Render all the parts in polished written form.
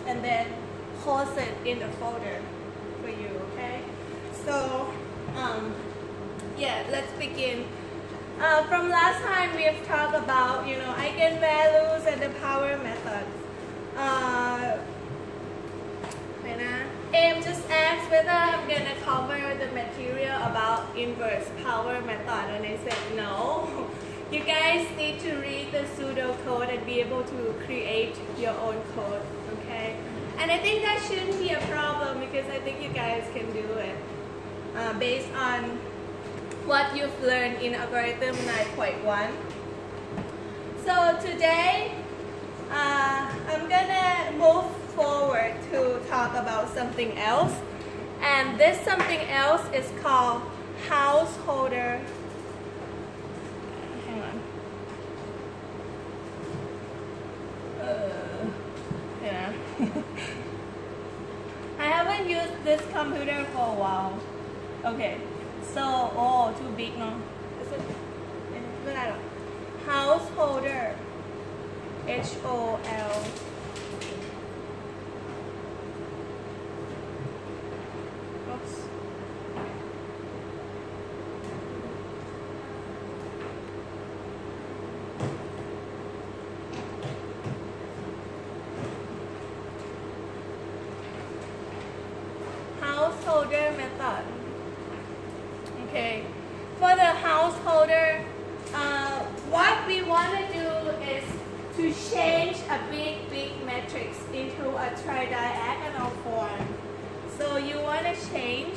and then post it in the folder for you, okay? So, yeah, let's begin. From last time we have talked about, eigenvalues and the power method. Em just asked whether I'm going to cover the material about inverse power method, and I said no. You guys need to read the pseudocode and be able to create your own code, okay? And I think that shouldn't be a problem because I think you guys can do it based on what you've learned in algorithm 9.1. So today, I'm gonna move forward to talk about something else, and this something else is called householder. Hang on. Yeah. I haven't used this computer for a while. Okay, so too big, no? Is it? Householder. HOL. Oops. Householder method. Okay, for the householder, what we want to do is to change a big matrix into a tridiagonal form. So you want to change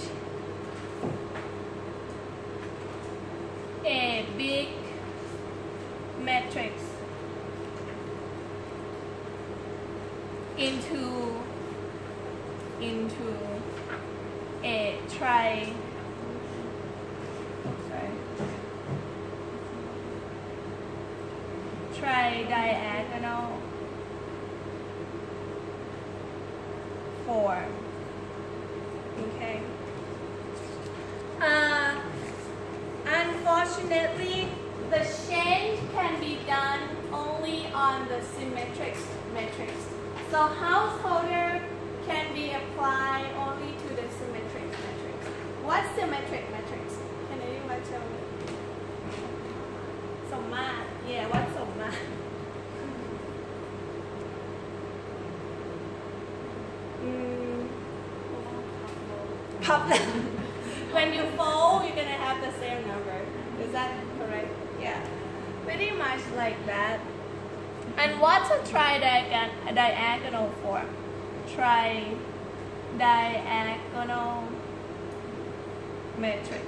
a big matrix into a tridiagonal form. Okay. Unfortunately, the change can be done only on the symmetric matrix. So householder can be applied only to the symmetric matrix. What's symmetric matrix? Can anyone tell me? Sommat. Yeah, what's sommat? When you fold, you're gonna have the same number. Is that correct? Yeah, pretty much like that. And what's a tridiagonal form? Tridiagonal matrix.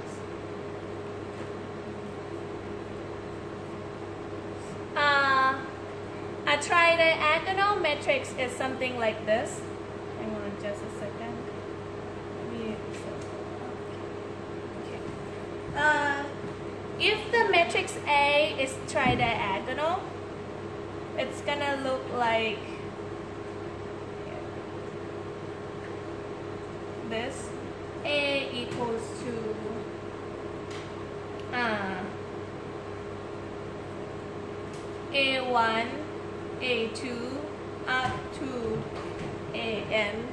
A tridiagonal matrix is something like this. Hang on just a second. If the matrix A is tridiagonal, it's gonna look like this. A equals to A1, A2 up to AN,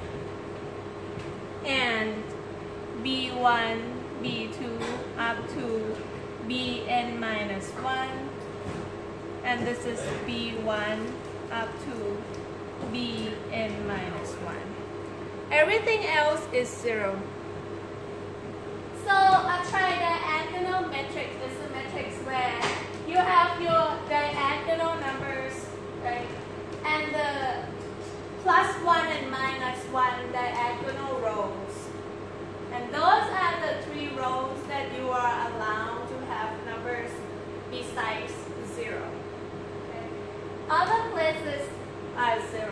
and B1, B2 up to Bn minus 1, and this is B1 up to Bn minus 1. Everything else is 0. So a tridiagonal matrix is a matrix where you have your diagonal numbers, right? And the +1 and -1 diagonal rows. And those are the 3 rows that you are allowed to have numbers besides 0. Okay? Other places are 0.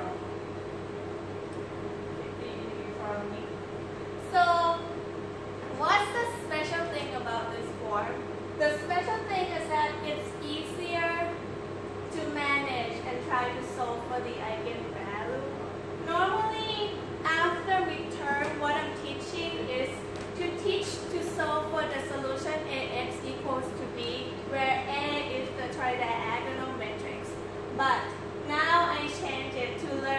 So, what's the special thing about this form? The special thing is that it's easier to manage and try to solve for the eigenvalue. Normally, after midterm, what I'm teaching is to solve for the solution Ax equals to B, where A is the tridiagonal matrix. But now I change it to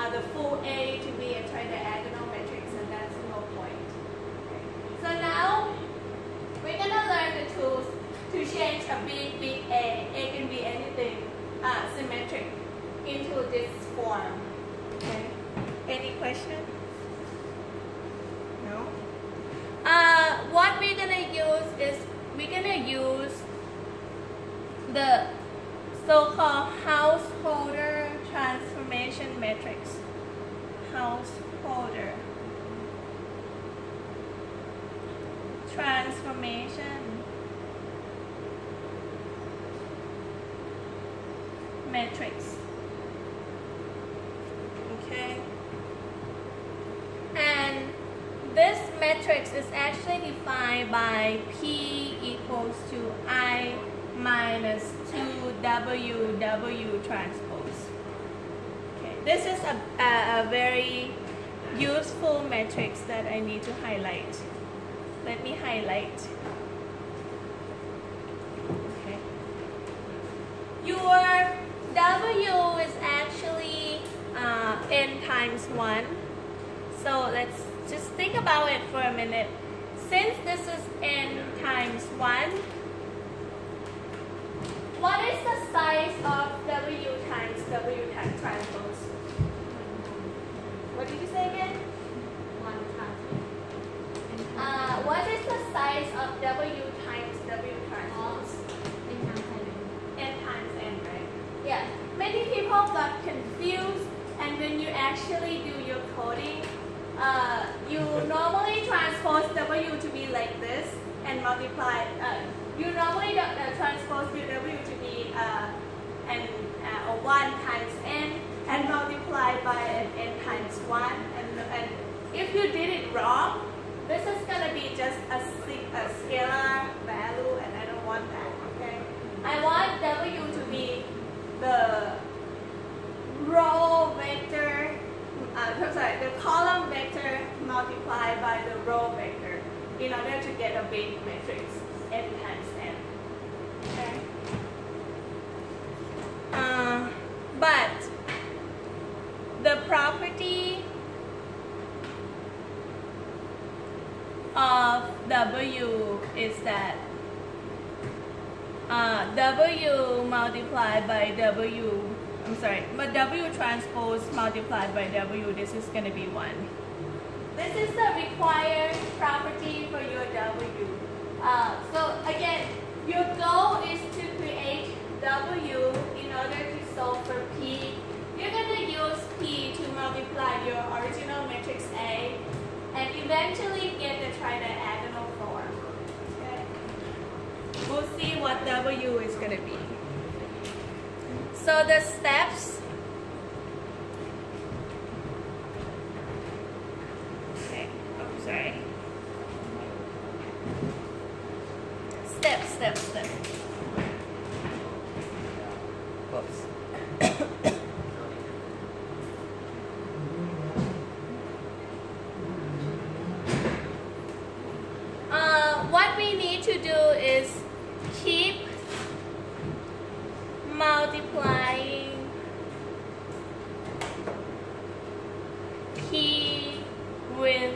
the full A to be a tridiagonal matrix, and that's no point. Okay. So now we're gonna learn the tools to change a big A. A can be anything symmetric into this form. Okay. Any question? No. What we're gonna use is the so-called householder transformation matrix. Householder transformation matrix. Okay. And this matrix is actually defined by P equals to I minus 2WW transpose. Okay. This is a very useful matrix that I need to highlight. Let me highlight. Okay. Your W is actually n times 1. So let's just think about it for a minute. Since this is n times 1, what is the size of W times transpose? What did you say again? 1 times. What is the size of W times W transpose? N times n, right? Yeah. Many people got confused, and when you actually do your coding, you normally transpose W to be like this and multiply. You normally transpose your W to be 1 times n and multiply by an n times 1. And if you did it wrong, this is going to be just a scalar value, and I don't want that. Okay, I want W to be the row vector. The column vector multiplied by the row vector in order to get a big matrix n times n. Okay. But the property of W is that W multiplied by but W transpose multiplied by W, this is going to be 1. This is the required property for your W. So again, your goal is to create W in order to solve for P. You're going to use P to multiply your original matrix A and eventually get the tridiagonal form. Okay? We'll see what W is going to be. So the steps, okay, oh sorry, step. Oops. What we need to do is keep multiplying P with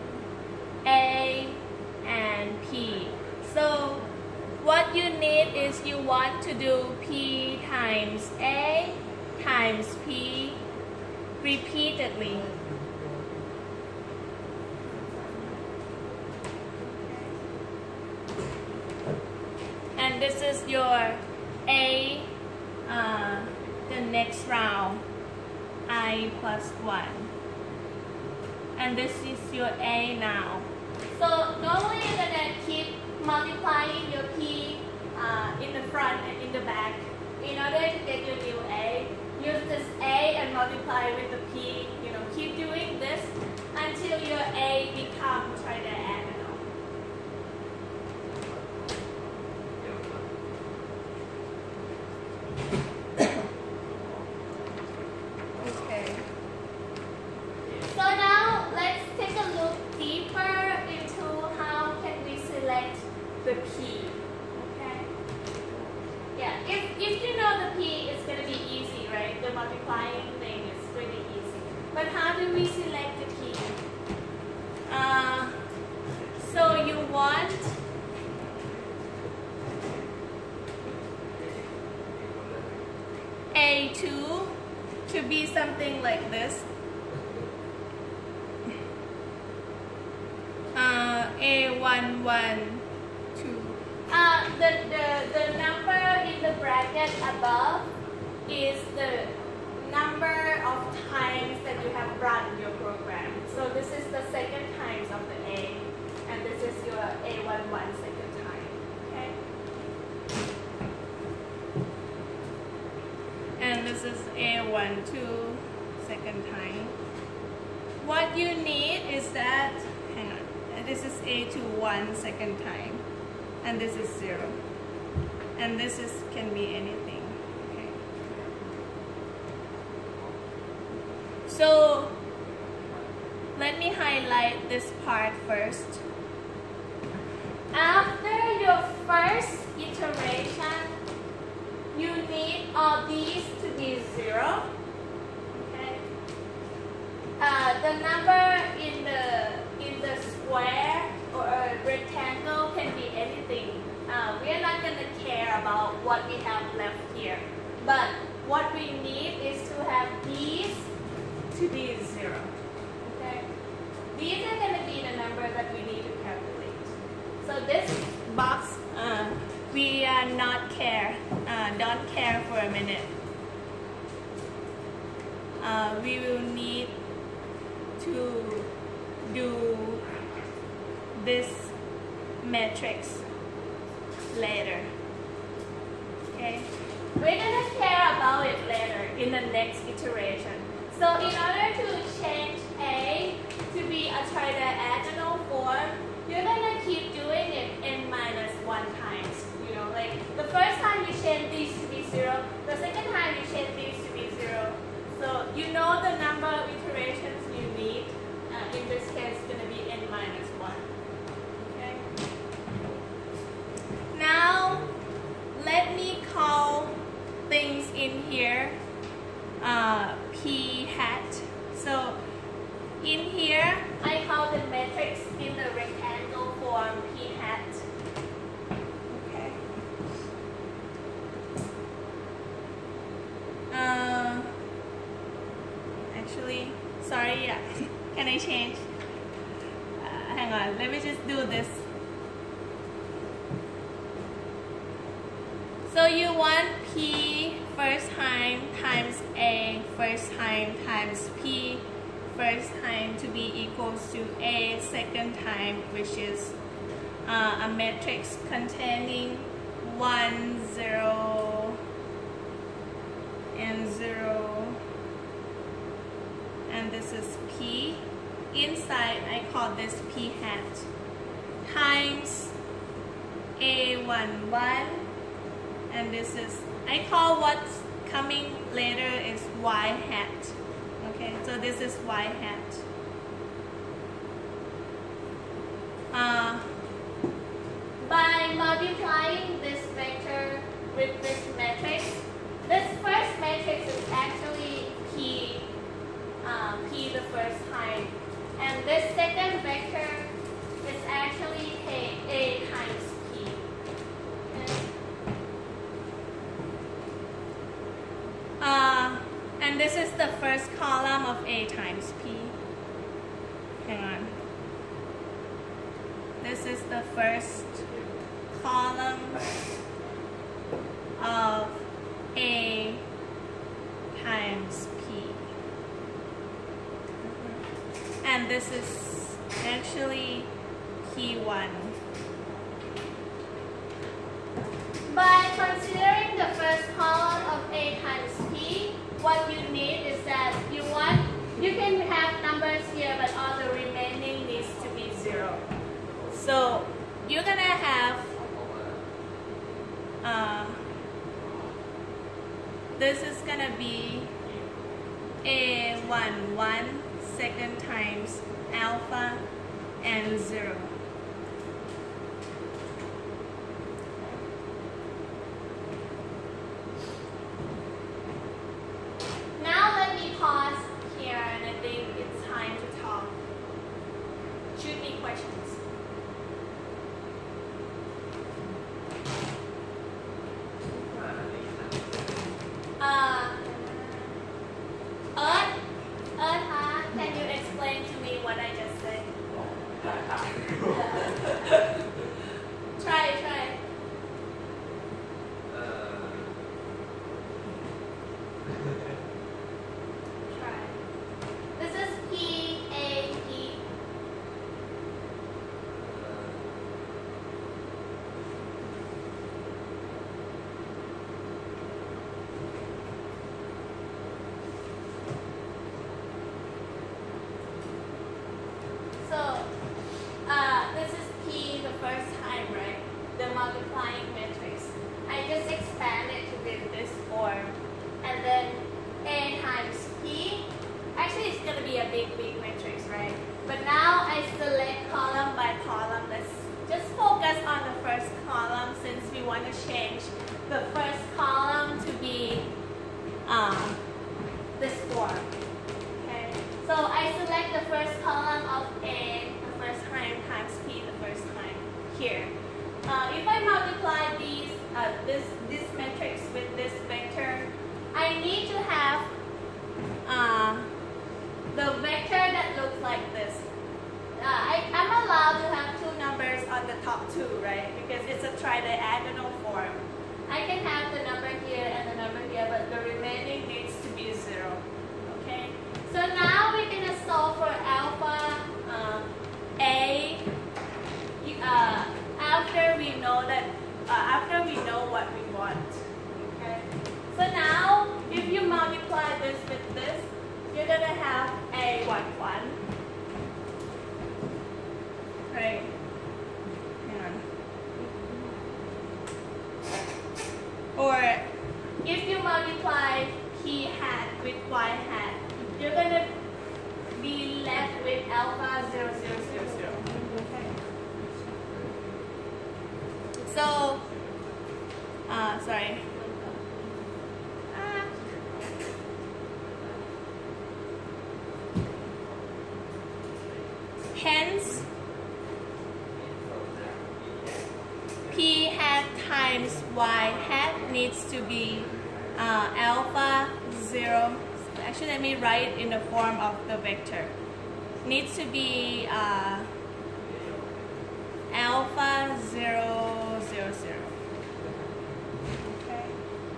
A and P. So what you need is you want to do P times A times P repeatedly. And this is your A, the next round, I plus 1. And this is your A now. So normally you're going to keep multiplying your P in the front and in the back. In order to get your new A, use this A and multiply with the P. Keep doing this until your A becomes tridiagonal. Okay. So now let's take a look deeper into how can we select the P. Okay. Yeah. If you know the P, it's going to be easy, right? The multiplying thing is pretty easy. do we select the key? So you want A2 to be something like this. A1, 1, 2. The number in the bracket above is the number of times that you have run your program. So this is the second times of the A, and this is your A11 second time. Okay? And this is A12 second time. What you need is that, hang on, this is A21 second time, and this is 0. And this is can be anything. Okay. So let me highlight this part first. After your first iteration, you need all these to be 0. Okay. The number in the square or a rectangle can be anything. We are not going to care about what we have left here. But what we need is to have these to be 0. Okay? These are going to be the number that we need to calculate. So this box, we are not care. Don't care for a minute. We will need to do this matrix later. Okay? We're going to care about it later in the next iteration. So in order to change A to be a tridiagonal form, you're going to keep doing it n-1 times. You know, like the first time you change these to be 0, the second time you change these to be 0. So you know the number of iterations you need. In this case, it's going to be n-1. Okay? Now, let me call things in here P hat. So, in here, I call the matrix in the rectangle form P hat. Okay. Actually, sorry, yeah. Can I change? Hang on, let me just do this. So you want P first time times A first time times P first time to be equals to A second time, which is a matrix containing 1, 0, and 0. And this is P. Inside, I call this P hat times A11, and this is, I call what's coming later is Y hat. Okay, so this is Y hat. By multiplying this vector with this matrix, this first matrix is actually P the first time, and this second vector is actually A times P. Okay. And this is the first column of A times P. Hang on. This is the first column of A times P. And this is actually P1. By considering the first column of A times P, what you need is that you can have numbers here, but all the remaining needs to be 0. So you're gonna have this is gonna be A11 second times alpha and 0. Now let me pause here, and I think it's repeating what I just said. Try. Try. This is P-A-E. So, this is P the first time, right? The multiplying matrix. I just expand it to give this form. And then A times P. Actually, it's going to be a big matrix, right? But now I select column by column. Let's just focus on the first column since we want to change the first column to be this form. Okay, so I select the first column of A the first time times P the first time here. If I multiply this matrix with this vector, I need to have the vector that looks like this. I'm allowed to have two numbers on the top two, right? Because it's a tridiagonal form. I can have the number here and the number here, but the remaining needs to be 0. Okay? So now we're going to solve for alpha A after we know what we want. Okay? So now if you multiply this with this, you're going to have A11. Right? Hang on. Or if you multiply P hat with Y hat, you're going to be left with alpha 0, 0, 0, 0. Okay. So, sorry. Hence, P hat times Y hat needs to be alpha 0. Actually, let me write in the form of the vector. Needs to be alpha 0, 0, 0. Okay.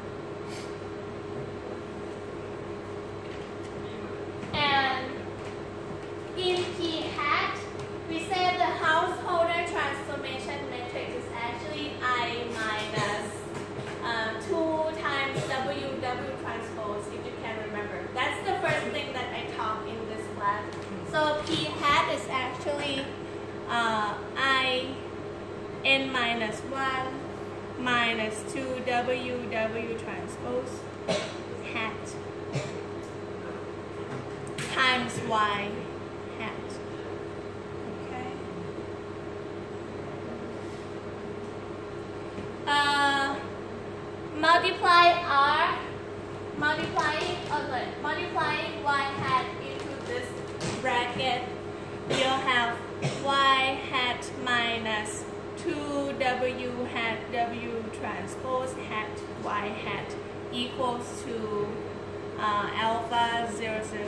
And in P hat, we said the householder transformation matrix is actually I minus 2 times W transpose, if you can remember. That's the first thing that I taught in this class. So P hat is actually I n minus 1 minus 2 W transpose hat times Y hat. Okay. Multiplying Y hat into this bracket, you'll have Y hat minus 2W hat W transpose hat Y hat equals to alpha 0, 0, 0, 0.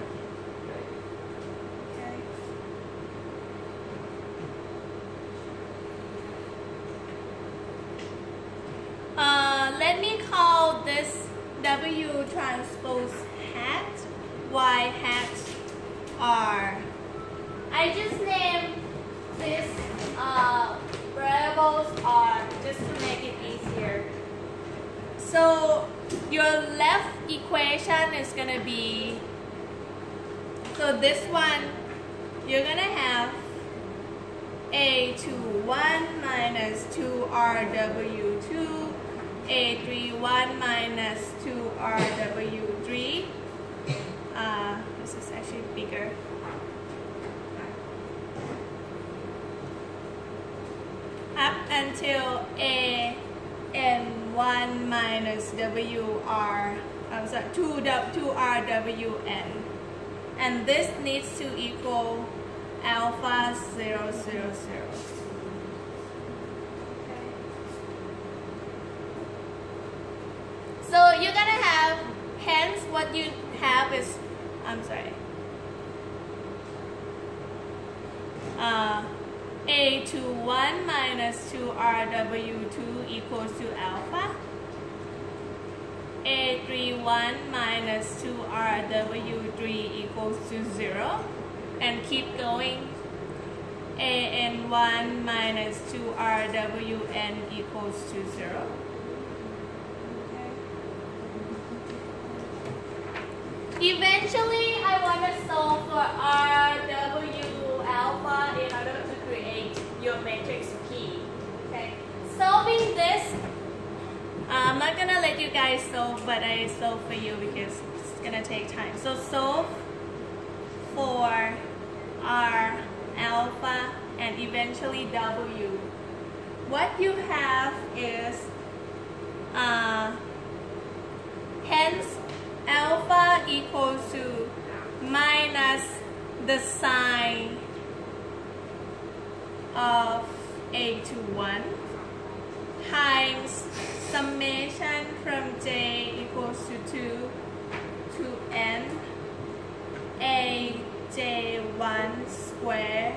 Okay. Let me call this W transpose hat Y hat R. I just named this variables R just to make it easier. So your left equation is going to be, so this one, you're going to have A21 minus 2RW2, A31 minus 2RW3. This is actually bigger. Up until AN1 minus WR, 2RWN. And this needs to equal alpha 0, 0, 0. So you're gonna have, hence what you have is, A21 minus 2RW2 equals to alpha. A31 minus 2RW3 equals to 0. And keep going. AN1 minus 2RWN equals to 0. Eventually, I want to solve for RW alpha in order to create your matrix P. Okay. Solving this, I'm not going to let you guys solve, but I solve for you because it's going to take time. So solve for R alpha and eventually W. What you have is hence alpha equals to minus the sign of A21 times summation from J equals to 2 to N AJ1 square.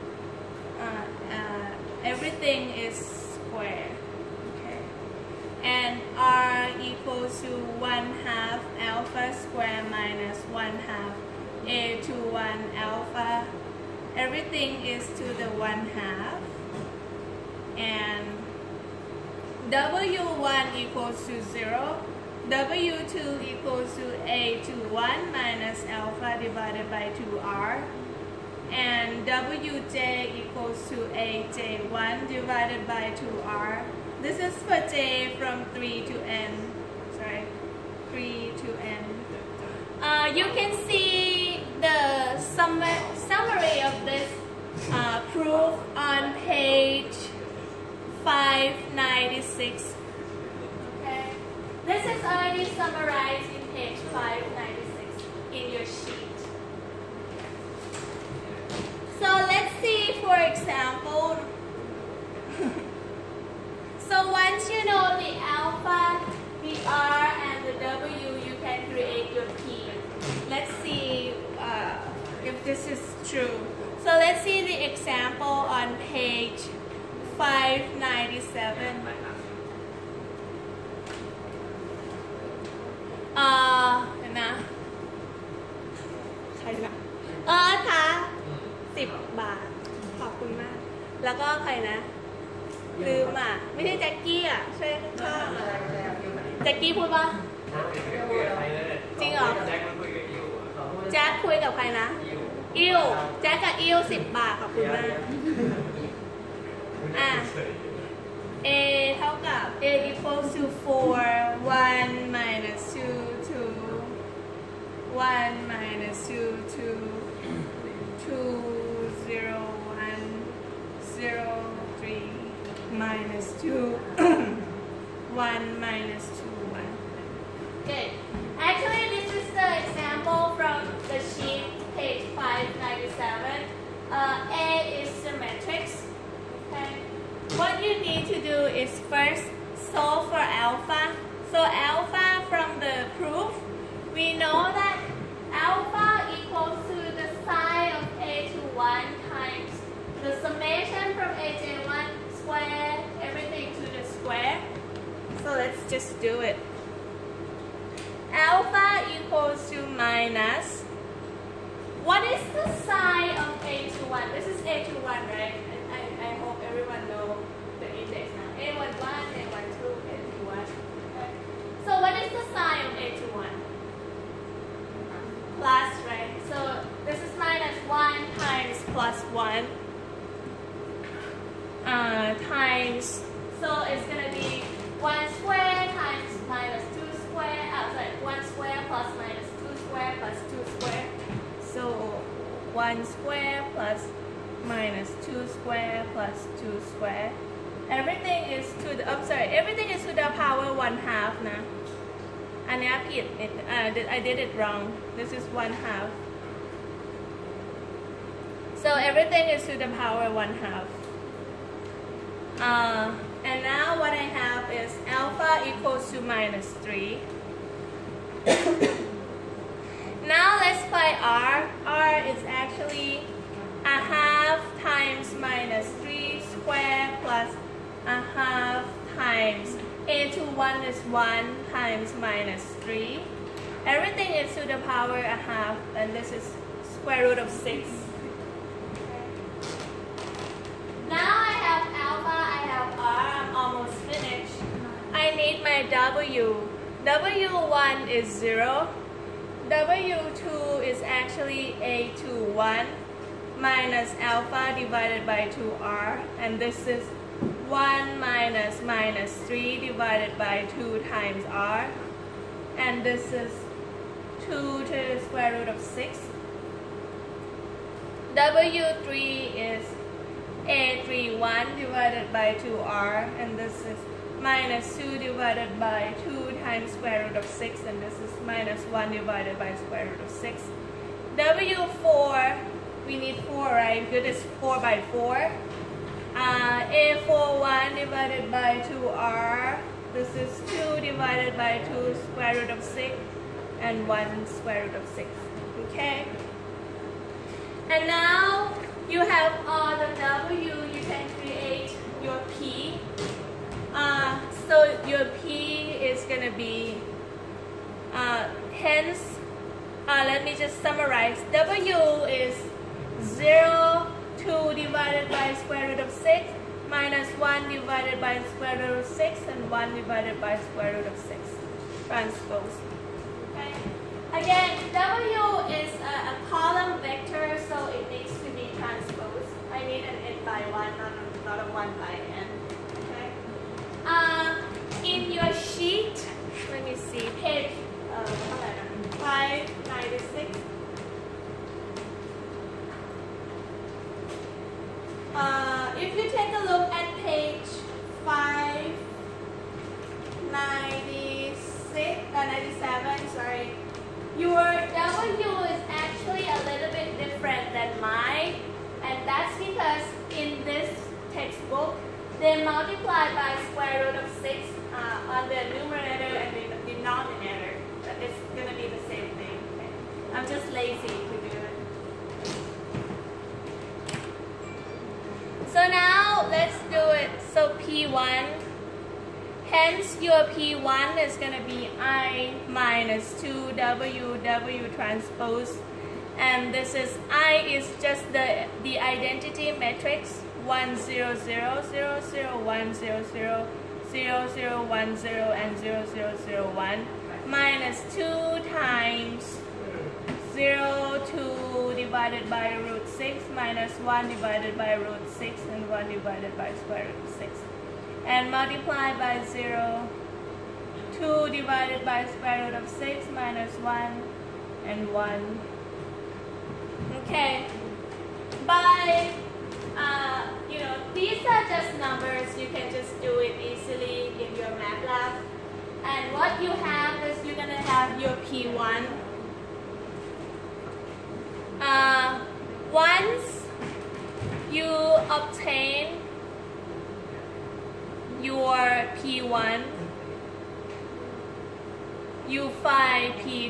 Everything is square. Okay. And R equals to 1/2 alpha square minus 1/2 A21 alpha. Everything is to the 1/2. And W1 equals to 0. W2 equals to A21 minus alpha divided by 2R. And Wj equals to AJ1 divided by 2R. This is for J from 3 to N. Sorry, 3 to N. You can see the summary of this proof on page 596. Okay, this is already summarized in page 596 in your sheet. So let's see, for example. So once you know the alpha, the R, and the W, you can create your P. Let's see if this is true. So let's see the example on page 597. Na ใครนะคะ10 บาทขอบคุณมากแล้วก็ใครนะลืมอ่ะไม่ใช่แจ็คกี้อ่ะช่วยข้างๆแจ็คกี้พูดว่าจริงเหรอแจ็คคุยกับใครนะอิวแจ็คกับอิว10 บาทขอบคุณมากA เท่ากับ A equals to 4 1 minus 2 2 1 minus 2 2 2 0 1 0 3 minus 2 1 minus 2 1. Okay, actually this is the example from the sheet page 597. A is the matrix. Okay, what you need to do is first solve for alpha. So alpha from the proof, we know that alpha equals to the sine of A21 times the summation from AJ1 square, everything to the square. So let's just do it. Alpha equals to minus. What is the sine of A21? This is A21, right? I hope everyone knows the index now. A11, A12, A21. Okay. So what is the sine of A21? Plus, right? So this is minus 1 times plus 1 times. So it's going to be 1 square times minus 2 square. Sorry, 1 square plus minus 2 square plus 2 square. So 1 square plus minus 2 square plus 2 square. Everything is to the, everything is to the power 1/2 นะอันนี้ผิด I did it wrong. This is 1/2. So everything is to the power 1/2. And now what I have is alpha equals to minus 3. Now let's find R. R is actually 1/2 times times a21 is 1 times minus 3. Everything is to the power a half, and this is square root of 6. Now I have alpha, I have r, I'm almost finished. I need my w. W1 is 0. W2 is actually a21 minus alpha divided by 2r, and this is 1 minus minus 3 divided by 2 times r, and this is 2 to the square root of 6. W3 is a31 divided by 2r, and this is minus 2 divided by 2 times square root of 6, and this is minus 1 divided by square root of 6. W4, we need 4, right? Because it's 4 by 4. A41 divided by 2r, this is 2 divided by 2 square root of 6, and 1 square root of 6. Okay? And now you have all the w, you can create your p. So your p is going to be, hence, let me just summarize. W is 0, 2 divided by square root of 6, minus 1 divided by square root of 6, and 1 divided by square root of 6. Transpose. Okay? Again, W is a column vector, so it needs to be transposed. I need an n by 1, not a 1 by n. Okay? In your sheet, let me see, page 596. If you take a look at page 97, sorry, your W is actually a little bit different than mine, and that's because in this textbook, they multiply by square root of 6 on the numerator and the denominator. But it's going to be the same thing. Okay? I'm just lazy to do it. So now let's do it. So P1, hence your P1 is going to be I minus 2W transpose, and this is I is just the identity matrix 1 0 0 0 0 1 0 0 0 0 1 0 and 0 0 0 1 minus 2 times 0 2 divided by root 6 minus 1 divided by root 6 and 1 divided by square root of 6, and multiply by 0, 2 divided by square root of 6 minus 1 and 1. Okay, by these are just numbers. You can just do it easily in your MATLAB. And what you have is you're going to have your P1. Once you obtain your P1, you find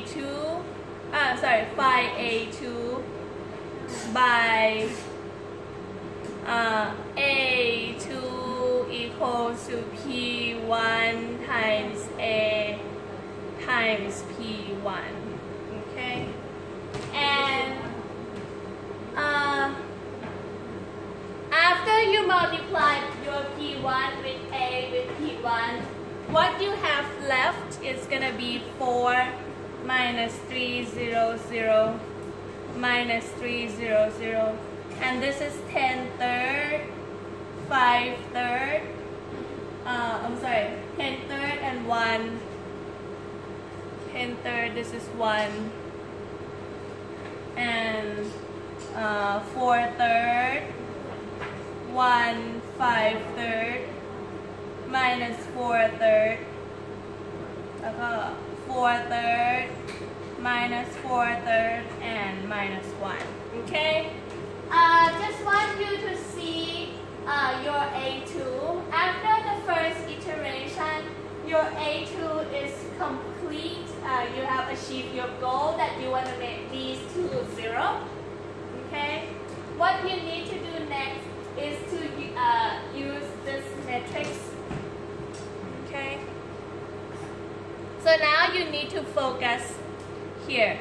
find A2 by A2 equals to P1 times A times P1. Okay? And after you multiply your P1 with A with P1, what you have left is going to be 4 minus 3 0 0 minus 3 0 0, and this is 10 third, 5 third, 10 third and 1, 10 third, this is 1, and 4 third, 1 5 third, minus 4 third, 4 third, minus 4 third, and minus 1. Okay? Just want you to see your A2. After the first iteration, your A2 is complete. You have achieved your goal that you want to make these two 0. Okay? What you need to do next is to use this matrix. need to focus here.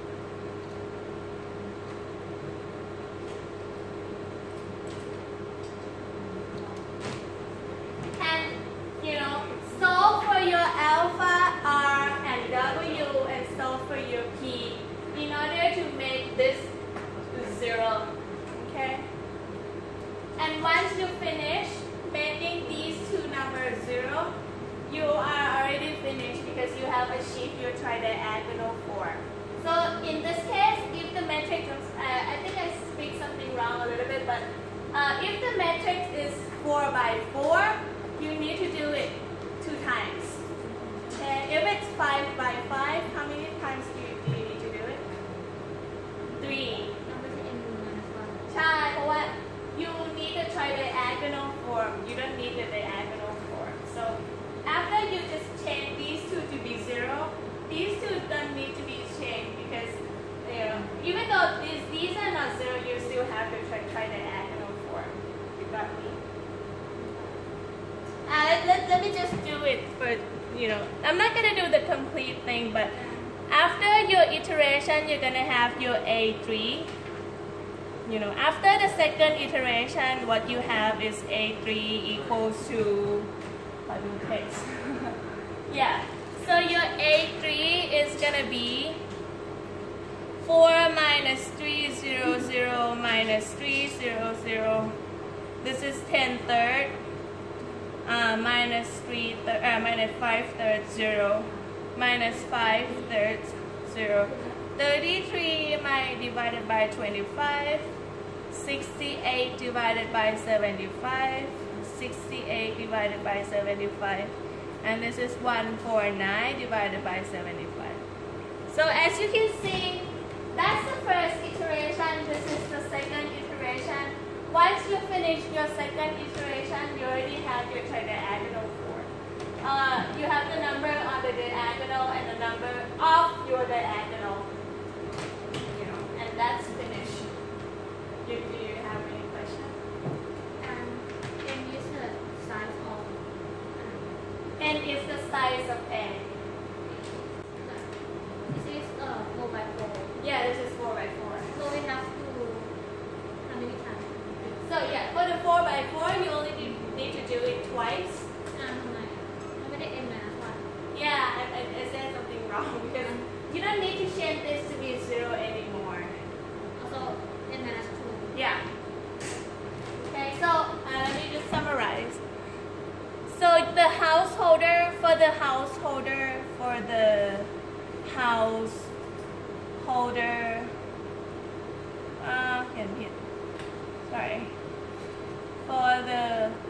And solve for your alpha, R, and W, and solve for your P in order to make this 0. Okay? And once you finish making these two numbers 0, you are already finished because you have achieved your tridiagonal form. So in this case, if the matrix, I think I speak something wrong a little bit, but if the matrix is 4 by 4, you need to do it 2 times. And if it's 5 by 5, how many times do you need to do it? 3.ใช่เพราะว่า you need a tridiagonal form. You don't need the diagonal form. So after you just change these two to be 0, these two don't need to be changed because even though these are not 0, you still have to try the diagonal form. You got me? Let me just do it for, I'm not going to do the complete thing, but after your iteration, you're going to have your A3. After the second iteration, what you have is A3 equals to, I do text. Yeah, so your A3 is going to be 4 minus 300 minus 300. This is 10/3 minus 5/3 0 minus 5/3 0. 33 divided by 25. 68 divided by 75. 68 divided by 75. And this is 149 divided by 75. So as you can see, that's the first iteration. This is the second iteration. Once you finish your second iteration, you already have your tridiagonal form. You have the number on the diagonal and the number of your diagonal. And that's finished. Do you have any questions? N is the size of N is the size of A. This is 4 by 4. Yeah, this is 4 by 4. So we have to how many times? So yeah, for the 4 by 4, you only need to do it twice. ทำไมไม่ได้ n minus 1 Yeah, I said something wrong because you don't need to change this to be 0 anymore. also n minus 2 Yeah. Okay, so let me just summarize. So the householder, for the householder, sorry. For the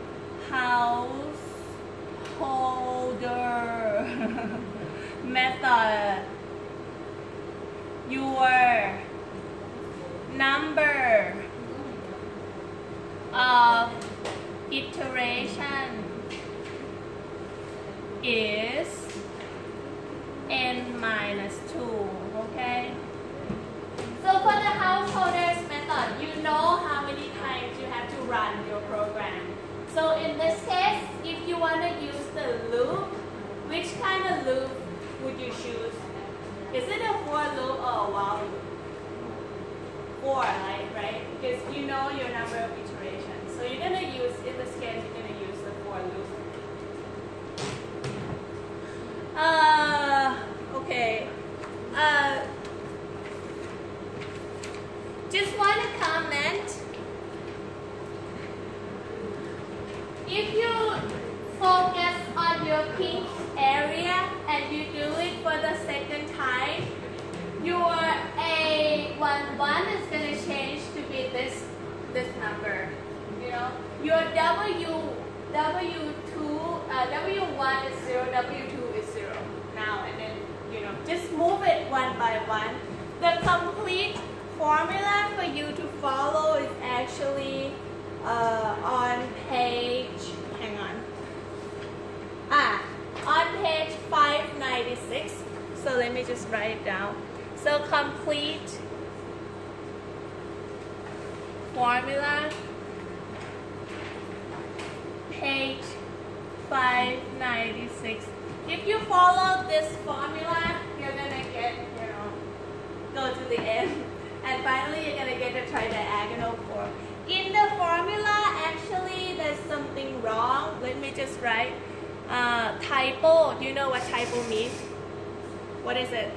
householder method, your number of iteration is n minus 2, okay? So for the householders method, you know how many times you have to run your program. So in this case, if you want to use the loop, which kind of loop would you choose? Is it a for loop or a while loop? For, right? Because you know your number of iterations. So you're going to use, in this case, you're going to use the for loop. Okay. Just want to comment. If you focus on your pink area and you do it for the second time, your A11 is going to change to be this number. Your W2, W1 is 0, W2 is 0 now, and then just move it one by one. The complete formula for you to follow is actually on page, hang on. On page 596. So let me just write it down. So complete formula, page 596. if you follow this formula, you're gonna get, go to the end, and finally you're gonna get a tridiagonal form. In the formula, actually, there's something wrong. Let me just write typo. Do you know what typo means? What is it?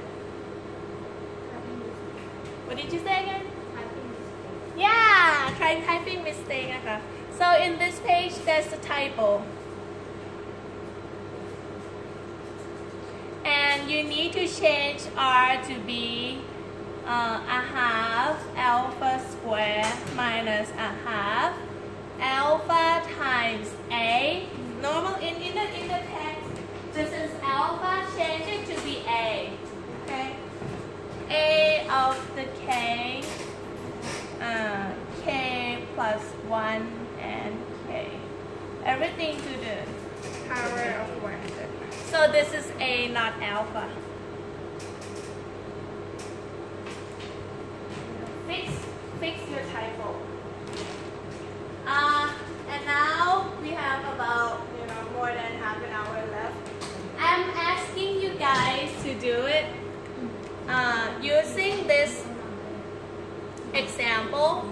What did you say again? Yeah, typing mistake. So in this page, there's a typo. And you need to change R to be a half alpha square minus a half alpha times A. Normal in the text, this is alpha, change it to be A. Okay? A of the K, K plus 1 and K. Everything to the power of 1. So this is A, not alpha. Fix your typo. And now we have about more than half an hour left. I'm asking you guys to do it using this example.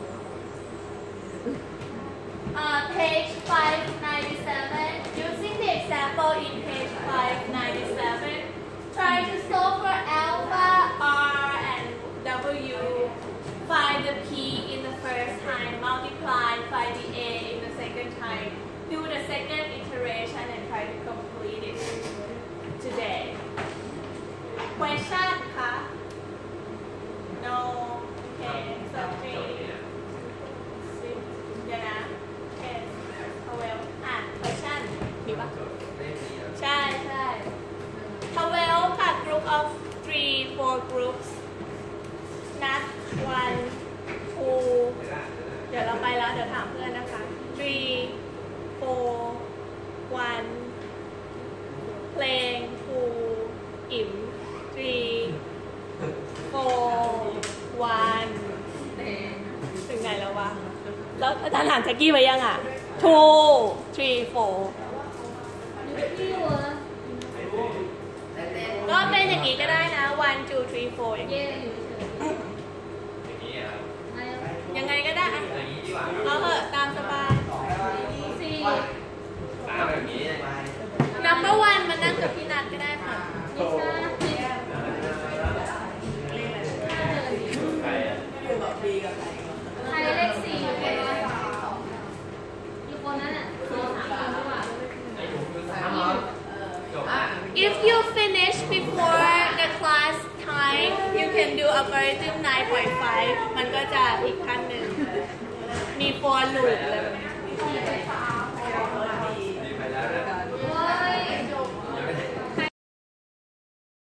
Page 597. Using the example in page 597, try to solve for alpha, R, and W. Find the P in the first time, multiply, find the A in the second time. Do the second iteration and try to complete it today. Question, huh? No. Okay, so 3, 6, okay. Oh well. Question. มีปะใช่ 12 ค่ะ group of 3, 4 groups. Not 1, 2 เดี๋ยวเราไปแล้วเดี๋ยวถามเพื่อนนะคะ 3, 4, 1 เพลง 2 อิ่ม 3, 4, 1 ถึงไหนแล้ววะแล้วอาจารย์ถามแจ็กกี้ไว้ยังอ่ะ 2, 3, 4ก็เป็นอย่างนี้ก็ได้นะ 1, 2, 3, 4 อย่างนี้ยังไงก็ได้อะเอาเถอะตามสบาย number 1 มานั่งกับพี่นัทก็ได้ค่ะใครเลข4อยู่บนนั้นอยู่บนนั้นอ่ะIf you finish before the class time, you can do algorithm 9.5 มันก็จะอีกขั้นหนึ่งมี for loop เลย